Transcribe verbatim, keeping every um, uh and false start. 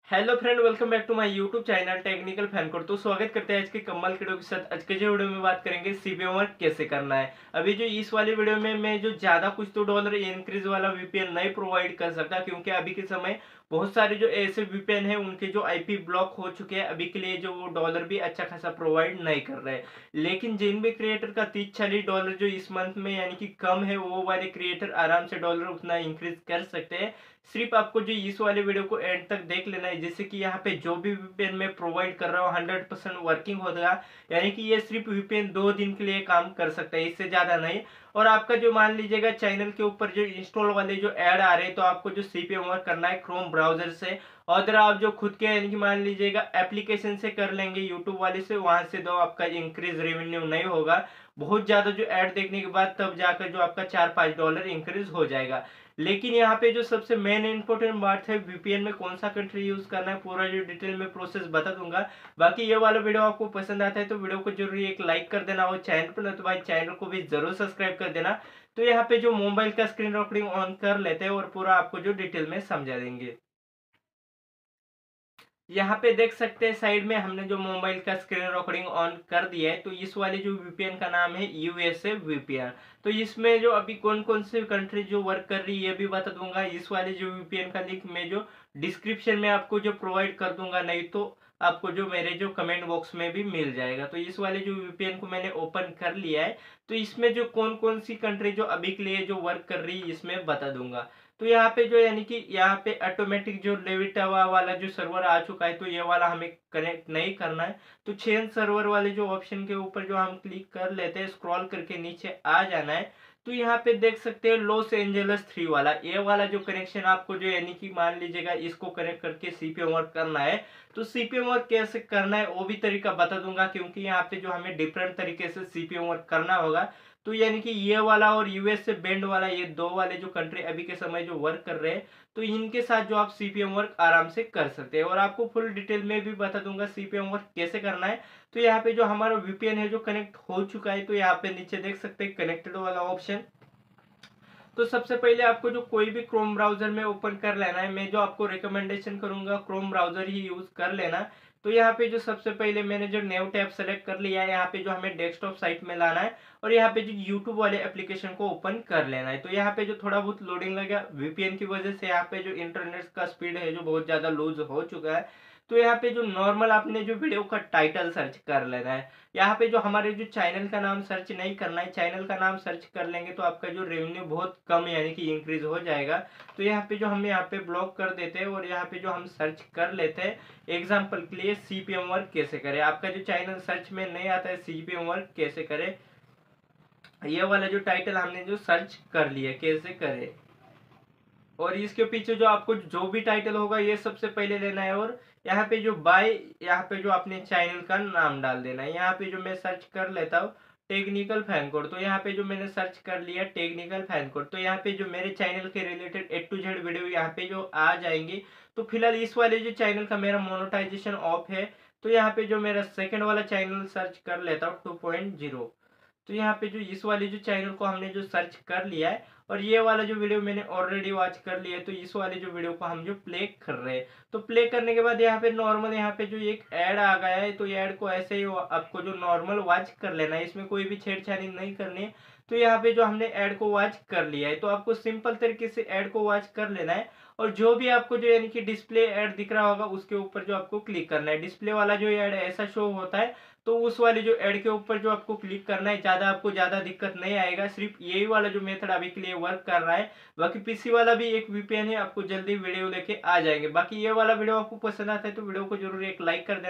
Hello friend, welcome back to my YouTube channel Technical Fan Code. तो स्वागत करते हैं आज के कमाल वीडियो के साथ। आज के जो वीडियो में बात करेंगे सीपीएम वर्क कैसे करना है। अभी जो इस वाली वीडियो में मैं जो ज्यादा कुछ तो डॉलर इंक्रीज वाला वीपीएन नहीं प्रोवाइड कर सकता, क्योंकि अभी के समय बहुत सारे जो ऐसे वीपीएन है उनके जो आईपी ब्लॉक हो चुके हैं। अभी के लिए जो वो डॉलर भी अच्छा खासा प्रोवाइड नहीं कर रहे हैं। लेकिन जिन भी क्रिएटर का तीस चालीस डॉलर जो इस मंथ में यानी कि कम है, वो वाले क्रिएटर आराम से डॉलर उतना इंक्रीज कर सकते हैं। सिर्फ आपको जो इस वाले वीडियो को एंड तक देख लेना है, जिससे कि यहाँ पे जो भी वीपीएन मैं प्रोवाइड कर रहा हूँ हंड्रेड परसेंट वर्किंग होगा। यानी कि ये सिर्फ वीपीएन दो दिन के लिए काम कर सकता है, इससे ज्यादा नहीं। और आपका जो मान लीजिएगा चैनल के ऊपर जो इंस्टॉल वाले जो ऐड आ रहे हैं, तो आपको जो सीपीएम वर्क करना है क्रोम ब्राउजर से। और अगर आप जो खुद के यानी कि मान लीजिएगा एप्लीकेशन से कर लेंगे यूट्यूब वाले से, वहां से तो आपका इंक्रीज रेवेन्यू नहीं होगा। बहुत ज्यादा जो ऐड देखने के बाद तब जाकर जो आपका चार पांच डॉलर इंक्रीज हो जाएगा। लेकिन यहाँ पे जो सबसे मेन इंपॉर्टेंट बात है, वीपीएन में कौन सा कंट्री यूज करना है, पूरा जो डिटेल में प्रोसेस बता दूंगा। बाकी ये वाला वीडियो आपको पसंद आता है तो वीडियो को जरूर एक लाइक कर देना, और चैनल पर न तो भाई चैनल को भी जरूर सब्सक्राइब कर देना। तो यहाँ पे जो मोबाइल का स्क्रीन रिकॉर्डिंग ऑन कर लेते हैं और पूरा आपको जो डिटेल में समझा देंगे। यहाँ पे देख सकते हैं साइड में हमने जो मोबाइल का स्क्रीन रिकॉर्डिंग ऑन कर दिया है। तो इस वाले जो वीपीएन का नाम है यूएसए वीपीएन। तो इसमें जो अभी कौन कौन से कंट्री जो वर्क कर रही है ये भी बता दूंगा। इस वाले जो वीपीएन का लिंक मैं जो डिस्क्रिप्शन में आपको जो प्रोवाइड कर दूंगा, नहीं तो आपको जो मेरे जो कमेंट बॉक्स में भी मिल जाएगा। तो इस वाले जो वीपीएन को मैंने ओपन कर लिया है। तो इसमें जो कौन कौन सी कंट्री जो अभी के लिए जो वर्क कर रही है इसमें बता दूंगा। तो यहाँ पे जो यानी कि यहाँ पे ऑटोमेटिक जो लेविटावा वाला जो सर्वर आ चुका है, तो ये वाला हमें कनेक्ट नहीं करना है। तो चेंज सर्वर वाले जो ऑप्शन के ऊपर जो हम क्लिक कर लेते हैं, स्क्रॉल करके नीचे आ जाना है। तो यहाँ पे देख सकते हैं लॉस एंजलस थ्री वाला, ये वाला जो कनेक्शन आपको जो यानी कि मान लीजिएगा इसको कनेक्ट करके सीपीएम वर्क करना है। तो सीपीएम वर्क कैसे करना है वो भी तरीका बता दूंगा, क्योंकि यहाँ पे जो हमें डिफरेंट तरीके से सीपीएम वर्क करना होगा। तो यानी कि ये वाला और यूएस से बैंड वाला, ये दो वाले जो कंट्री अभी के समय जो वर्क कर रहे हैं, तो इनके साथ जो आप सीपीएम वर्क आराम से कर सकते हैं। और आपको फुल डिटेल में भी बता दूंगा सीपीएम वर्क कैसे करना है। तो यहाँ पे जो हमारा वीपीएन है जो कनेक्ट हो चुका है, तो यहाँ पे नीचे देख सकते हैं कनेक्टेड वाला ऑप्शन। तो सबसे पहले आपको जो कोई भी क्रोम ब्राउजर में ओपन कर लेना है। मैं जो आपको रिकमेंडेशन करूंगा क्रोम ब्राउजर ही यूज कर लेना। तो यहाँ पे जो सबसे पहले मैंने जो न्यू टैब सेलेक्ट कर लिया है, यहाँ पे जो हमें डेस्कटॉप साइट में लाना है और यहाँ पे जो यूट्यूब वाले एप्लीकेशन को ओपन कर लेना है। तो यहाँ पे जो थोड़ा बहुत लोडिंग लगेगा वीपीएन की वजह से, यहाँ पे जो इंटरनेट का स्पीड है जो बहुत ज्यादा लूज हो चुका है। तो यहाँ पे जो नॉर्मल आपने जो वीडियो का टाइटल सर्च कर लेना है। यहाँ पे जो हमारे जो चैनल का नाम सर्च नहीं करना है, चैनल का नाम सर्च कर लेंगे तो आपका जो रेवेन्यू बहुत कम यानी कि इंक्रीज हो जाएगा। तो यहाँ पे जो हम यहाँ पे ब्लॉक कर देते हैं और यहाँ पे जो हम सर्च कर लेते हैं एग्जाम्पल के लिए सीपीएम वर्क कैसे करें। आपका जो चैनल सर्च में नहीं आता है सीपीएम वर्क कैसे करें, ये वाला जो टाइटल हमने जो सर्च कर लिया कैसे करें, और इसके पीछे जो आपको जो भी टाइटल होगा ये सबसे पहले लेना है। और यहाँ पे जो बाय, यहाँ पे जो अपने चैनल का नाम डाल देना है। यहाँ पे जो मैं सर्च कर लेता हूँ टेक्निकल फैन कोड, तो यहाँ पे जो मैंने सर्च कर लिया टेक्निकल फैन कोड, तो यहाँ पे जो मेरे चैनल के related A to Z video यहाँ पे जो आ जाएंगे। तो फिलहाल इस वाले जो चैनल का मेरा मोनेटाइजेशन ऑफ है। तो यहाँ पे जो मेरा सेकंड वाला चैनल सर्च कर लेता हूँ टू पॉइंट जीरो। तो यहाँ पे जो इस वाले जो चैनल को हमने जो सर्च कर लिया है, और ये वाला जो वीडियो मैंने ऑलरेडी वॉच कर लिया है, तो इस वाले जो वीडियो को हम जो प्ले कर रहे हैं। तो प्ले करने के बाद यहाँ पे नॉर्मल यहाँ पे जो एक ऐड आ गया है, तो ये ऐड को ऐसे ही आपको जो नॉर्मल वॉच कर लेना है, इसमें कोई भी छेड़छाड़ी नहीं करनी है। तो यहाँ पे जो हमने ऐड को वॉच कर लिया है, तो आपको सिंपल तरीके से ऐड को वॉच कर लेना है। और जो भी आपको जो यानी कि डिस्प्ले ऐड दिख रहा होगा उसके ऊपर जो आपको क्लिक करना है। डिस्प्ले वाला जो ऐड ऐसा शो होता है, तो उस वाले जो ऐड के ऊपर जो आपको क्लिक करना है। ज्यादा आपको ज्यादा दिक्कत नहीं आएगा, सिर्फ यही वाला जो मेथड अभी के लिए वर्क कर रहा है। बाकी पीसी वाला भी एक वीपीएन है, आपको जल्दी वीडियो लेके आ जाएंगे। बाकी ये वाला वीडियो आपको पसंद आता है तो वीडियो को जरूर एक लाइक कर देना।